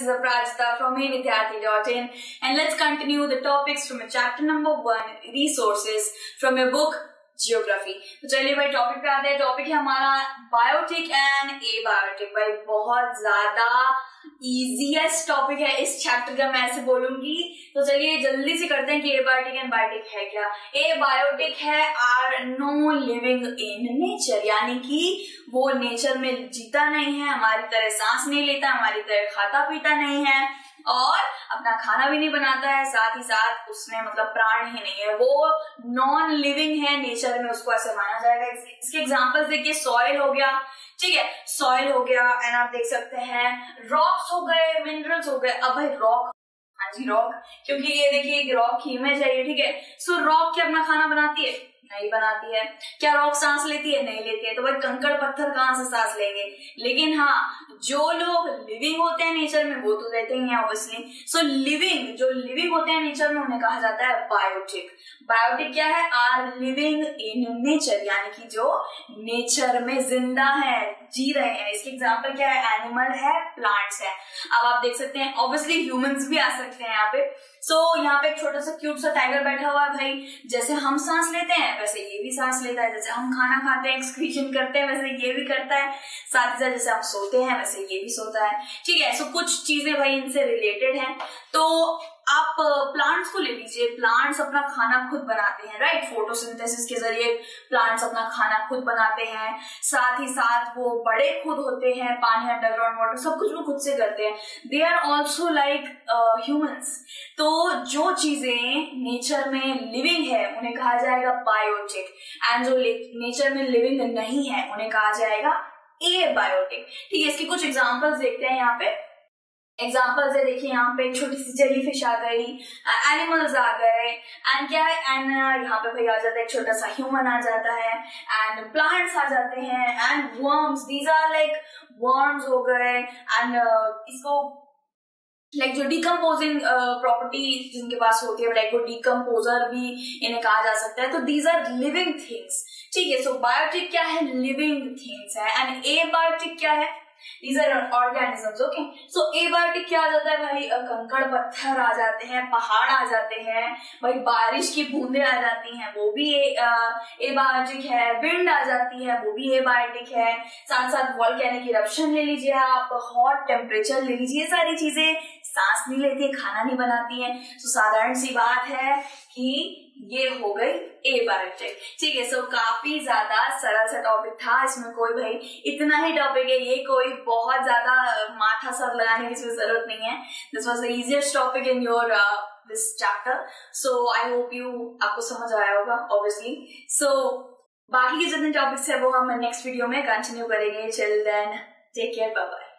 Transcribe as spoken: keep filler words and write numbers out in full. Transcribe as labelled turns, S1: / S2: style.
S1: this is Aprajita from a vidyarthi dot in and let's continue the topics from chapter number one, resources from a book geography. तो चलिए भाई topic पे आते हैं। Topic है हमारा बायोटिक एंड एबायोटिक। भाई बहुत ज्यादा इजीएस्ट टॉपिक है इस चैप्टर का, मैं ऐसे बोलूंगी। तो चलिए जल्दी से करते हैं कि एबायोटिक एंड बायोटिक है क्या। एबायोटिक है are no living in nature, यानी कि वो नेचर में जीता नहीं है, हमारी तरह सांस नहीं लेता, हमारी तरह खाता पीता नहीं है और अपना खाना भी नहीं बनाता है, साथ ही साथ उसमें मतलब प्राण ही नहीं है, वो नॉन लिविंग है नेचर में, उसको ऐसे माना जाएगा। इसके एग्जांपल्स देखिए, सॉइल हो गया, ठीक है, सॉइल हो गया एंड आप देख सकते हैं रॉक्स हो गए, मिनरल्स हो गए। अब भाई रॉक, हाँ जी रॉक, क्योंकि ये देखिए रॉक की इमेज है ये, ठीक है। सो रॉक क्या अपना खाना बनाती है? नहीं बनाती है। क्या रॉक सांस लेती है? नहीं लेती है। तो भाई कंकड़ पत्थर कहाँ से सांस लेंगे? लेकिन हाँ, जो लोग लिविंग होते हैं नेचर में वो तो रहते ही हैं ऑब्वियसली। सो लिविंग, जो लिविंग होते हैं नेचर में उन्हें कहा जाता है बायोटिक। बायोटिक क्या है? आर लिविंग इन नेचर, यानी कि जो नेचर में जिंदा है, जी रहे हैं। इसके एग्जाम्पल क्या है? एनिमल है, प्लांट्स है। अब आप देख सकते हैं ऑब्वियसली ह्यूमंस भी आ सकते हैं यहाँ पे। सो so, यहाँ पे एक छोटा सा क्यूट सा टाइगर बैठा हुआ है। भाई जैसे हम सांस लेते हैं वैसे ये भी सांस लेता है, जैसे हम खाना खाते हैं, एक्सक्रीशन करते हैं, वैसे ये भी करता है, साथ ही साथ जैसे हम सोते हैं वैसे ये भी सोता है, ठीक है। सो so, कुछ चीजें भाई इनसे रिलेटेड हैं। तो आप प्लांट्स को ले लीजिए, प्लांट्स अपना खाना खुद बनाते हैं, राइट। फोटोसिंथेसिस के जरिए प्लांट्स अपना खाना खुद बनाते हैं, साथ ही साथ वो बड़े खुद होते हैं, पानी, अंडरग्राउंड वाटर सब कुछ वो खुद से करते हैं। They are also like humans. तो जो चीजें नेचर में लिविंग है उन्हें कहा जाएगा बायोटिक, एंड जो नेचर में लिविंग नहीं है उन्हें कहा जाएगा एबायोटिक, ठीक है। इसकी कुछ एग्जांपल्स देखते हैं यहाँ पे। एग्जाम्पल्स है, देखिए यहाँ पे एक छोटी सी जेली फिश आ गई, एनिमल्स आ गए, एंड क्या है, एंड यहाँ पे भाई आ जाता है एक छोटा सा ह्यूमन आ जाता है, एंड प्लांट्स आ जाते हैं, and worms, these are like worms हो गए, एंड uh, इसको लाइक like, जो डिकम्पोजिंग प्रॉपर्टी uh, जिनके पास होती है, लाइक वो डिकम्पोजर भी इन्हें कहा जा सकता है। तो दीज आर लिविंग थिंग्स, ठीक है। सो बायोटिक क्या है? लिविंग थिंग्स है। एंड एबायोटिक क्या है? These are organisms, okay? So abiotic क्या आ जाता है भाई? कंकड़ पत्थर आ जाते हैं, पहाड़ आ जाते हैं, भाई बारिश की बूंदें आ जाती हैं, वो भी एबायोटिक है। विंड आ जाती है, वो भी एबायोटिक है। साथ साथ वॉल्केनिक इरप्शन ले लीजिए आप, हॉट टेम्परेचर ले लीजिए, सारी चीजें सांस नहीं लेती है, खाना नहीं बनाती है। तो साधारण सी बात है कि ये हो गई एबायोटिक, ठीक है। सो so, काफी ज्यादा सरल सा टॉपिक था, इसमें कोई भाई इतना ही टॉपिक है, ये कोई बहुत ज्यादा माथा सर लगाने की इसमें जरूरत नहीं है। This was the easiest topic in your this chapter. So I hope you, आपको समझ आया होगा ऑब्वियसली। सो बाकी के जितने टॉपिक्स है वो हम नेक्स्ट वीडियो में कंटिन्यू करेंगे। Till then take care, bye bye.